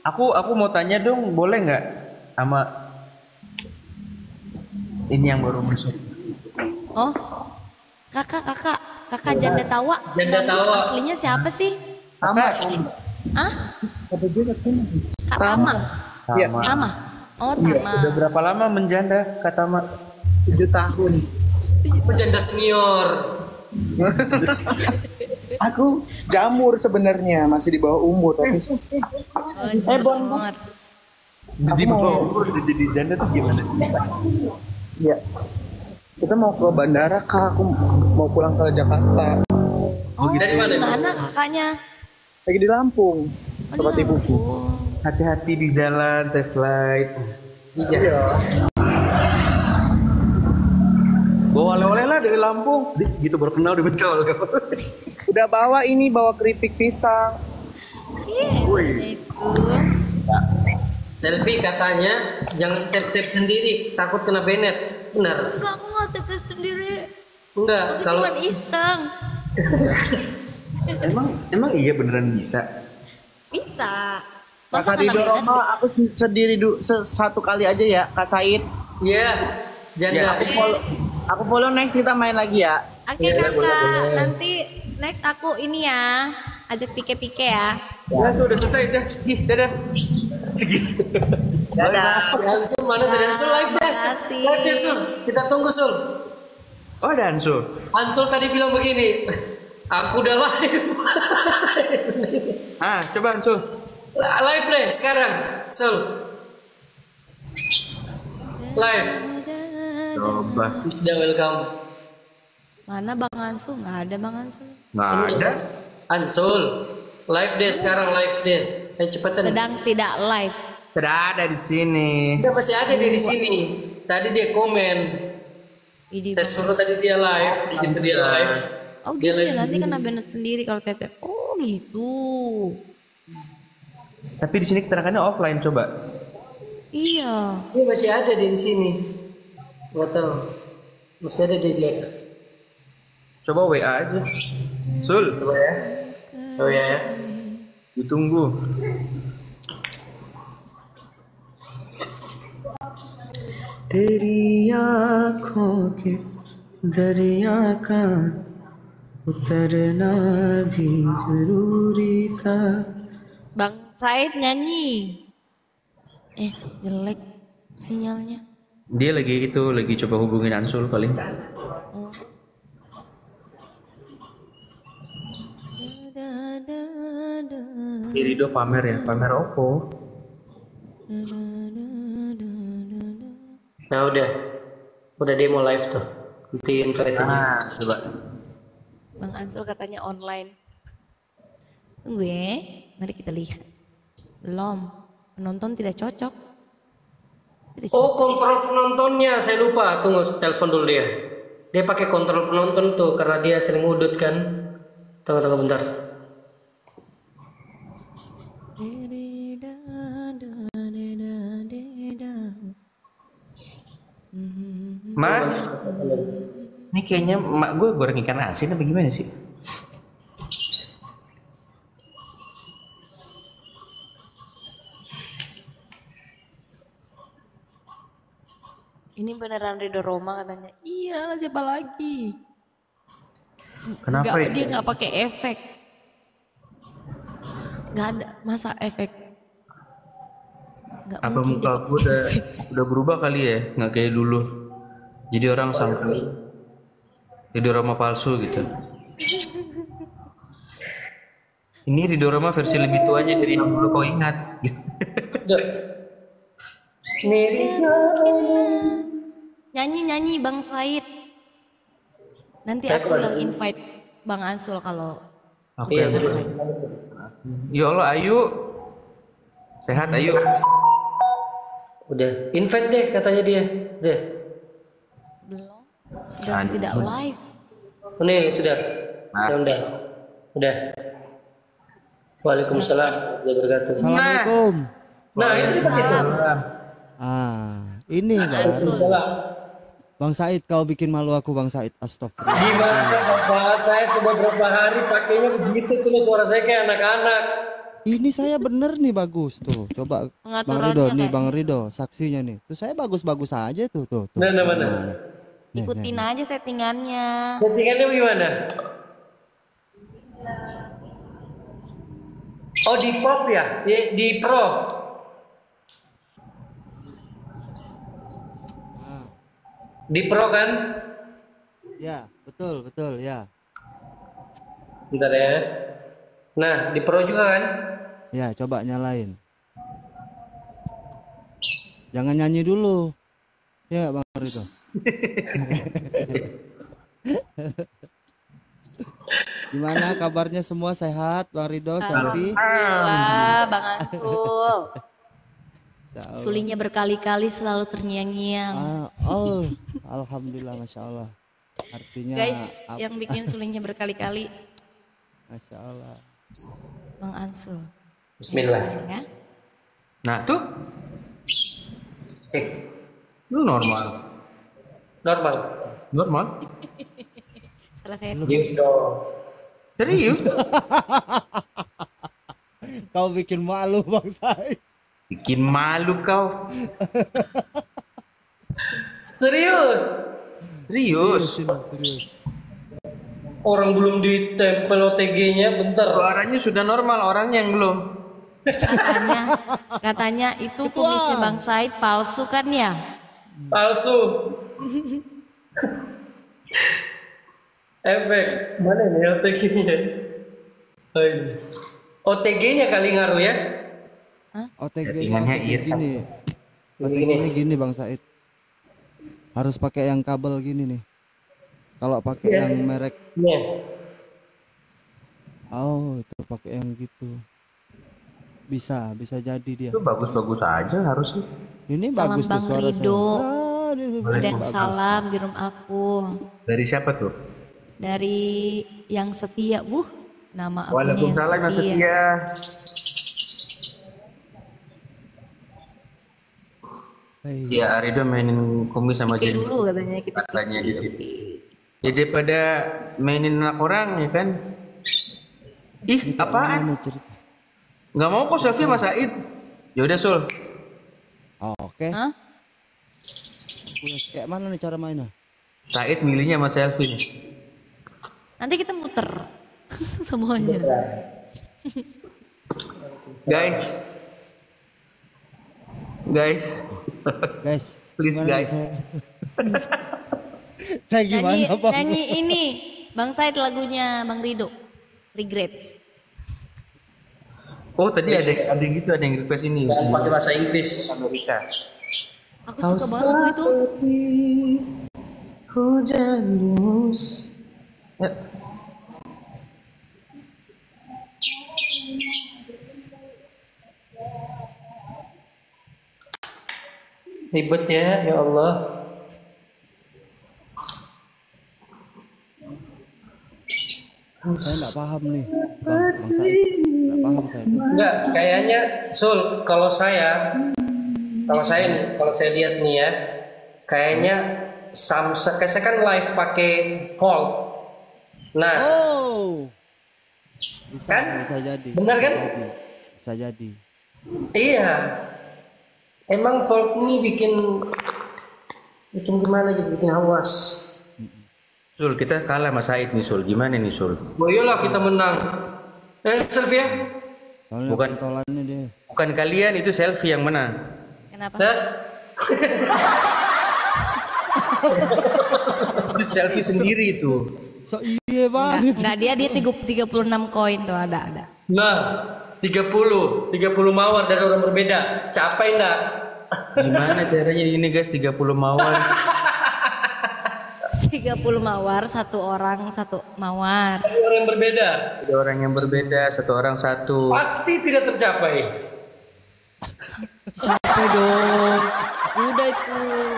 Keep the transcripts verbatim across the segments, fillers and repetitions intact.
Aku aku mau tanya dong, boleh nggak sama ini yang baru masuk? Oh, kakak, kakak, kakak janda tawa. Janda Nama tawa. aslinya siapa sih? Kakak, Ah, Kata dia katanya. Kak Tama. Iya. Tama. Tama. Oh, Iya, Tama. Udah berapa lama menjanda, Kak Tama? tujuh tahun. Janda senior. Aku jamur sebenarnya, masih di bawah umur tapi Oh, Eh, Bon, junior. Di bawah umur udah jadi janda tuh gimana? ya. Kita mau ke bandara, Kak. Aku mau pulang ke Jakarta. Oh, Dari mana, di Bang? mana kakaknya? Lagi di Lampung. Oh, di Tempat ibuku. Lampung. Hati-hati di jalan, safe flight. Iya. Bawa oleh-oleh lah dari Lampung. Dih, gitu baru kenal dengan kau. Udah bawa ini, bawa keripik pisang. Iya, Woi. itu. Selfie katanya jangan tap-tap sendiri, takut kena Bennett. Benar? Enggak, aku nggak tep sendiri. Enggak, Aku kalau cuma iseng. Emang emang iya beneran bisa. Bisa. Pas Masa di kena Bennett? Roma, aku se- sendiri du- se- satu kali aja ya, Kak Said. iya, janda. Ya, Aku follow, aku follow next, kita main lagi ya. Oke Iya, kakak, boleh, boleh. nanti next aku ini ya, ajak pike-pike ya. Ya tuh udah selesai dah. Ih, dadah. Segitu. Dadah. Hansul mana tadi? Hansul live deh. Makasih. Live deh Sul. Kita tunggu Sul. Oh, ada Ansul. Hansul tadi bilang begini. Aku udah live. Ah, coba Ansul. Live deh sekarang, Sul. Live. Coba. Udah welcome. Mana Bang Ansu? Nggak ada Bang Ansu. Nggak ada. Hansul. Live deh sekarang, live deh. Ayo cepetan. Sedang tidak live. Tidak ada di sini. Dia masih ada dia di sini. Tadi dia komen. Idi Saya suruh tadi dia live, gitu dia live. Oh Dia gitu ya, lagi- nanti kena Bennett sendiri kalau tetep. Oh gitu. Tapi di sini keterangannya offline coba. Iya. Dia masih ada dia di sini. Nggak tahu. Masih ada dia di atas. Coba W A aja. Sul, Coba ya. Oh ya. ya. ditunggu. तेरी आँखों के दरिया का उतरना भी जरूरी था. Bang Said nyanyi. Eh jelek sinyalnya. Dia lagi itu lagi coba hubungin Ansul paling. Oh. Irido pamer ya, pamer Oppo. Nah udah. Udah demo live tuh. Nanti invite aja. Ah, coba. Bang Ansul katanya online. Tunggu ya, mari kita lihat. Belum, penonton tidak cocok. Tidak Oh cocok. kontrol penontonnya saya lupa. Tunggu telepon dulu dia. Dia pakai kontrol penonton tuh karena dia sering udut kan. Tunggu tunggu bentar. Ma, ini kayaknya mak gue goreng ikan asin apa gimana sih? Ini beneran Ridho Roma katanya. Iya, siapa lagi? Kenapa Nggak, ya? dia nggak pakai efek. Nggak ada masa efek. Nggak Apa mungkin muka dia gue udah udah berubah kali ya? Nggak kayak dulu. Jadi orang sangka Ridho Roma palsu gitu. Ini Ridho Roma versi lebih tuanya dari yang dulu kau ingat. Nyanyi nyanyi Bang Said. Nanti aku yang invite Bang Ansul kalau Oke. Iya sudah. Ya Allah, Ayu. Sehat Ayu. Udah. Invite deh katanya dia. Deh. belum sedang Aduh. tidak live. Nih sudah. Nah. Ya udah. Udah. Waalaikumsalam warahmatullahi wabarakatuh. Assalamualaikum. Nah itu dia pakai tuh. Ah, ini kan. Waalaikumsalam. Bang Said, kau bikin malu aku Bang Said. Astagfirullah. Gimana Bapak? Saya sudah berapa hari pakainya begitu terus suara saya kayak anak-anak. Ini saya bener nih bagus tuh. Coba Bang Rido Pengaturannya nih, kayak Bang Rido saksinya nih. Tuh saya bagus-bagus aja tuh tuh. tuh. Mana mana? Nih, ikutin nih, aja settingannya. Settingannya gimana? Oh di pop ya? Di, di pro? Di pro kan? Ya, betul, betul, ya. Bentar ya. Nah, di pro juga kan? Ya, coba nyalain. Jangan nyanyi dulu. Ya, Bang Rido. Gimana kabarnya semua, sehat, Bang Rido, Selfie? Wah, Bang Ansul. Insya Allah. Sulingnya berkali-kali selalu terngiang-ngiang. Ah, oh, alhamdulillah, masya Allah. Artinya, Guys, ap- yang bikin sulingnya berkali-kali masya Allah. Bang Ansul. Bismillah. Ya. Nah tuh, Eh, lu normal, normal. normal. Salah saya. Yes dong. Serius? Kau bikin malu, Bang Said. Bikin malu kau. Serius? Serius. Serius, serius. Orang belum ditempel O T G-nya, bentar. Suaranya sudah normal, orangnya yang belum. Katanya, katanya itu tulisnya Bang Said palsu kan ya? Palsu. Efek. Mana nih O T G-nya? O T G-nya kali ngaruh ya? O T G, Settingannya O T G iya. gini. O T G-nya gini, Bang Said. Harus pakai yang kabel gini nih. Kalau pakai Iya. yang merek, Nih. oh itu pakai yang gitu. Bisa, bisa jadi dia. Itu bagus-bagus aja harusnya. Ini Salam bagus tuh Bang suara Rido. saya. Ah, ini Ada bagus. yang salam di room aku. Dari siapa tuh? Dari yang setia, buh. Nama akunnya yang Waalaikumsalam Mas setia. Setia. Hei, Si Arido mainin kumis sama Oke Jen. dulu katanya kita. Katanya di situ. Ya daripada mainin anak orang ya kan. Ih, apaan? gimana cerita? Nggak mau kok selfie Mas Said. Ya udah Sul. Oh, oke. Hah? Udah, kayak mana nih cara mainnya? Said milihnya sama selfie nih. Nanti kita muter semuanya. Guys. Guys. Guys, Please, gimana guys. saya? Saya gimana, Nyanyi, Bang? nyanyi ini Bang Said lagunya Bang Rido. Regrets. Oh tadi ada ada yang gitu, ada yang request ini. Dan pakai bahasa Inggris. Amerika. Aku suka banget lagu itu. Hujan deras. Ya. Ribetnya, ya Allah. Saya nggak paham nih, Bang, Bang Said. Nggak paham saya. tuh. Enggak, kayaknya Sul, kalau saya kalau saya nih, kalau saya lihat nih ya, kayaknya Samsung, kayak saya kan live pakai Volt. Nah, Oh, bisa, Kan? bisa jadi. Benar bisa kan? jadi. Bisa jadi. iya. Emang Volt ini bikin bikin gimana gitu, bikin awas. Sul, kita kalah Mas Said nih Sul. Gimana nih Sul? Oh iyalah kita menang. Eh, selfie ya? Soalnya Bukan. pentolannya dia. Bukan kalian, itu selfie yang menang. Kenapa? Nah, Itu selfie sendiri itu. So iya Enggak, banget. enggak, dia dia tiga puluh enam koin tuh ada ada. nah, tiga puluh, tiga puluh mawar dari orang berbeda. Capai enggak? Gimana caranya ini guys, tiga puluh mawar. tiga puluh mawar, satu orang satu mawar. Dari orang yang berbeda. Ada orang yang berbeda, satu orang satu. Pasti tidak tercapai. Capek dong. Udah itu.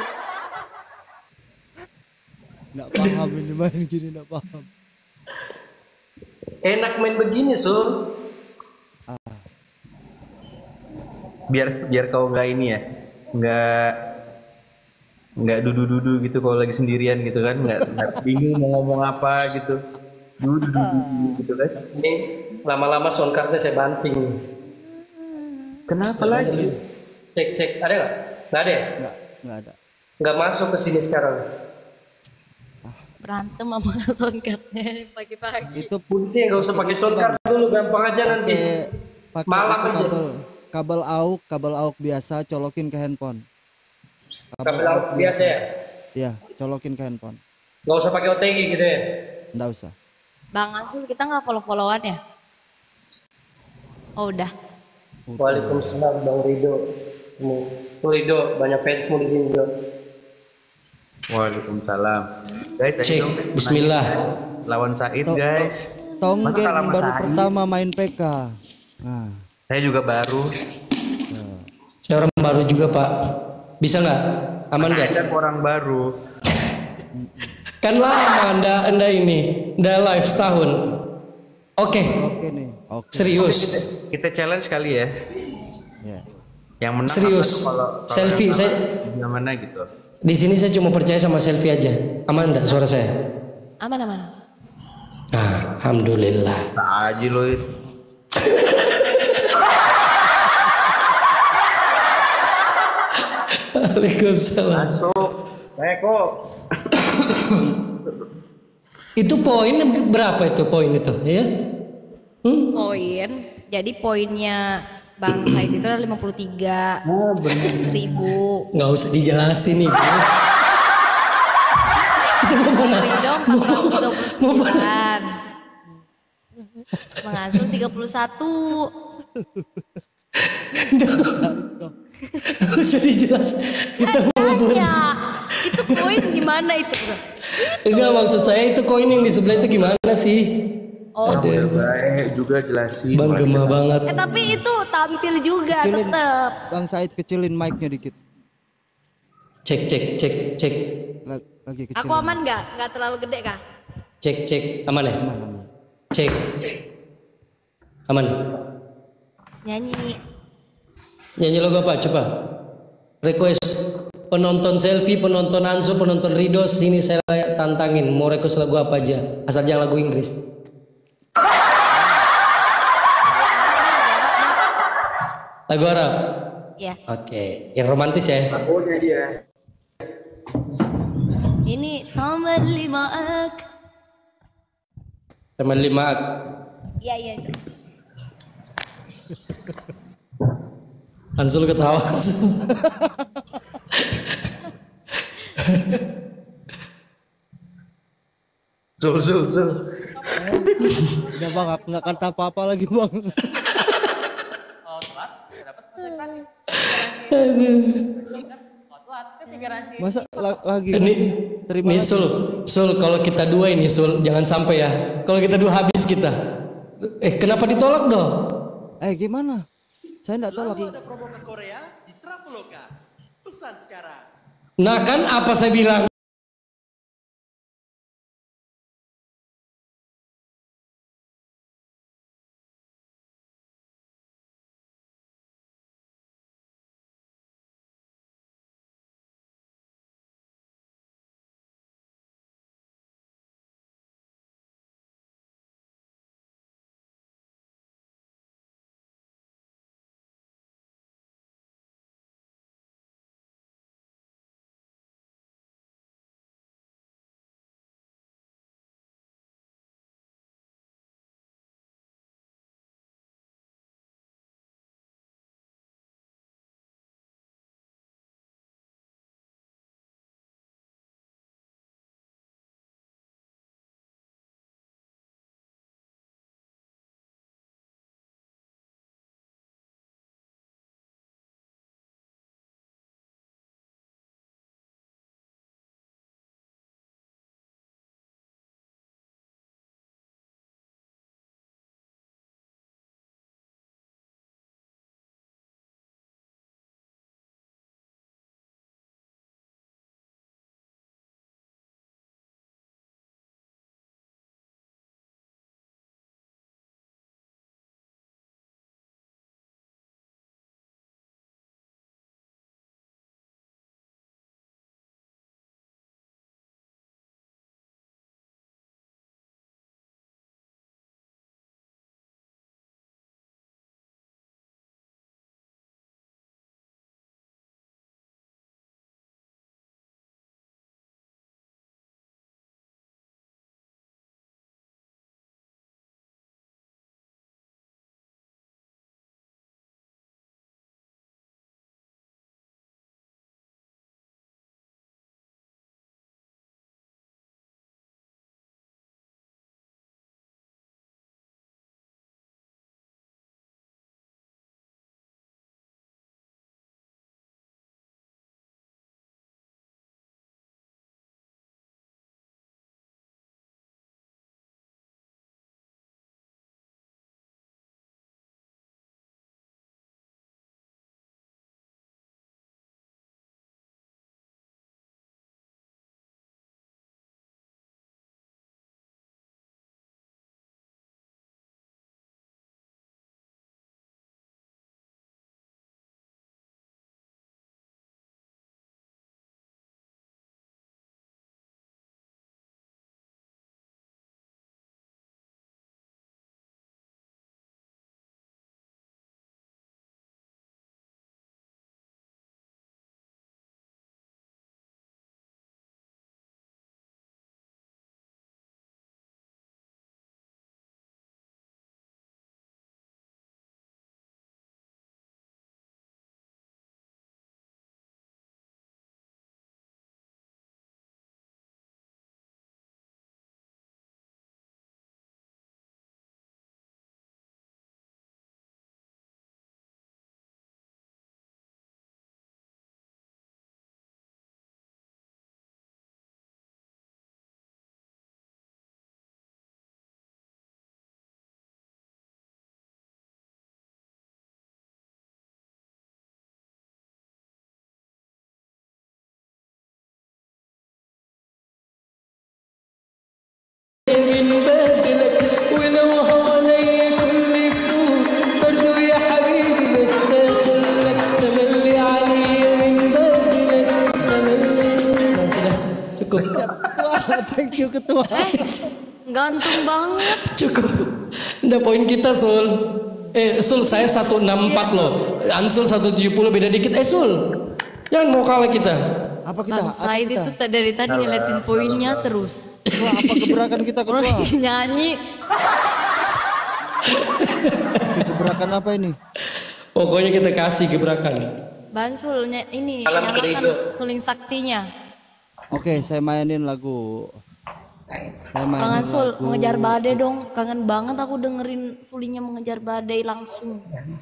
Nggak paham ini main gini, nggak paham. Enak main begini, Sur. Biar biar kau nggak ini ya, nggak nggak dudu-dudu gitu kalau lagi sendirian gitu kan, nggak nggak bingung mau ngomong apa gitu. Dudu-dudu gitu kan. Ini lama-lama soundcardnya saya banting. Kenapa lagi? Cek cek ada nggak? Nggak ada ya? Nggak, nggak ada. Nggak masuk ke sini sekarang. Berantem sama soundcardnya pagi-pagi. Itu Bunyi nggak usah pakai soundcard dulu, gampang aja nanti. pakai pakai Malam itu aja. kabel kabel AUX, kabel AUX biasa colokin ke handphone. Kabel AUX biasa ya? Iya, colokin ke handphone. Nggak usah pakai O T G gitu ya? Nggak usah. Bang Ansul kita nggak follow-followan ya? Oh udah. Waalaikumsalam Bang Rido. Tuh Rido, banyak fansmu di sini Jo. Waalaikumsalam. Guys, Cek, ayo dong, bismillah. lawan Said To- guys. Tong Masa geng kalah sama baru Said? pertama main P K. Nah, Saya juga baru. Saya orang baru juga Pak. Bisa nggak? Aman nggak? Ada orang baru. Kan lama anda anda ini, anda live setahun. Oke, oke nih. Oke. serius, Kita challenge kali ya. Ya. Yang menang serius. apa tuh kalau, kalau Selfie, yang saya kalah, yang mana gitu. di sini saya cuma percaya sama selfie aja. Aman nggak suara saya? Aman aman. Ah, alhamdulillah. Tak aja lo itu. Waalaikumsalam. Masuk. Eko. Itu poin berapa itu poin itu ya? Hmm? Poin. Jadi poinnya Bang Said itu adalah lima puluh tiga seribu. Nggak usah dijelasin nih. Itu mau panas. Ridho empat ratus dua puluh sembilan. Bang Ansul tiga puluh satu. Nggak usah dijelasin. Kita mau Tanya, itu poin gimana itu bro? Enggak, maksud saya itu koin yang di sebelah itu gimana sih? Oh, Udah baik juga jelasin. Bang gemah banget. eh, tapi itu tampil juga Kecilin, tetep. Bang Said kecilin mic-nya dikit. Cek cek cek cek Lag- Lagi kecilin. Aku aman nggak? Nggak terlalu gede kah? cek cek aman ya? Aman, aman. Cek aman. Nyanyi. Nyanyi lagu apa? Coba. Request penonton selfie, penonton Ansu, penonton Rido, sini saya tantangin. Mau request lagu apa aja? Asal jangan lagu Inggris. Lagu Arab. Ya, Oke, yang romantis ya. Lagunya dia. ini nomor lima ak. Teman lima. Iya iya. itu. Ansul ketawa. Ansul. Zul zul zul. Udah bang, aku nggak kata apa-apa lagi bang. Masa la- lagi Ini, terima nih lagi. Sul, Sul kalau kita dua ini Sul, jangan sampai ya. Kalau kita dua habis kita. Eh kenapa ditolak dong? Eh gimana? Saya nggak tolak. Ada promo ke Korea di Traveloka. Pesan sekarang. Nah kan apa saya bilang? Thank you ketua. Gantung banget. Cukup. Udah poin kita Sul. Eh Sul saya seratus enam puluh empat loh. Ansul seratus tujuh puluh beda dikit. Eh Sul. Jangan mau kalah kita. Apa kita? Bang Apa Said kita? itu ta- dari tadi ngeliatin poinnya terus. Ketua, apa gebrakan kita ketua? Orang nyanyi. Si gebrakan apa ini? Pokoknya kita kasih gebrakan. Bansul ny- ini Alam nyalakan Kerido. suling saktinya. Oke, saya mainin lagu. Saya mainin Kangen Sul, lagu. mengejar badai dong. Kangen banget aku dengerin sulingnya mengejar badai langsung.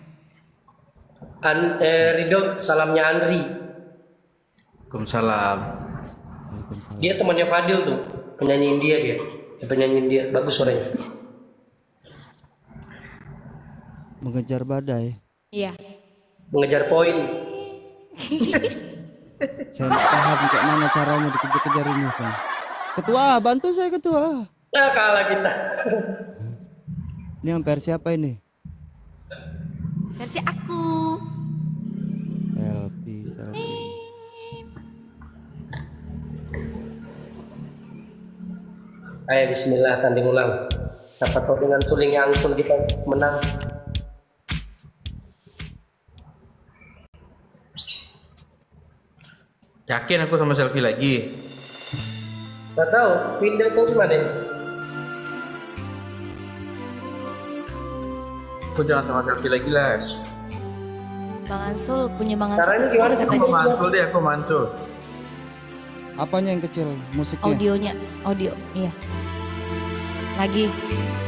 An eh, Ridho, salamnya Andri. Waalaikumsalam. Dia temannya Fadil tuh, penyanyi India dia. Ya, penyanyi India, bagus suaranya. Mengejar badai. Iya. Mengejar poin. Saya nggak paham kayak mana caranya dikejar-kejar ini, Bang. Ketua, bantu saya ketua. Nah, kalah kita. Ini yang versi apa ini? Versi aku. Selfie, selfie. Ayo bismillah tanding ulang. Dapat tahu dengan suling yang Ansul kita menang. Yakin aku sama selfie lagi. Gak tahu, pindah tuh gimana? Aku jangan sama selfie lagi lah. Bang Ansul punya Bang Ansul Caranya kecil gimana? Aku katanya. mantul deh, aku mantul. Apanya yang kecil? Musiknya? Audionya, audio, iya. Lagi.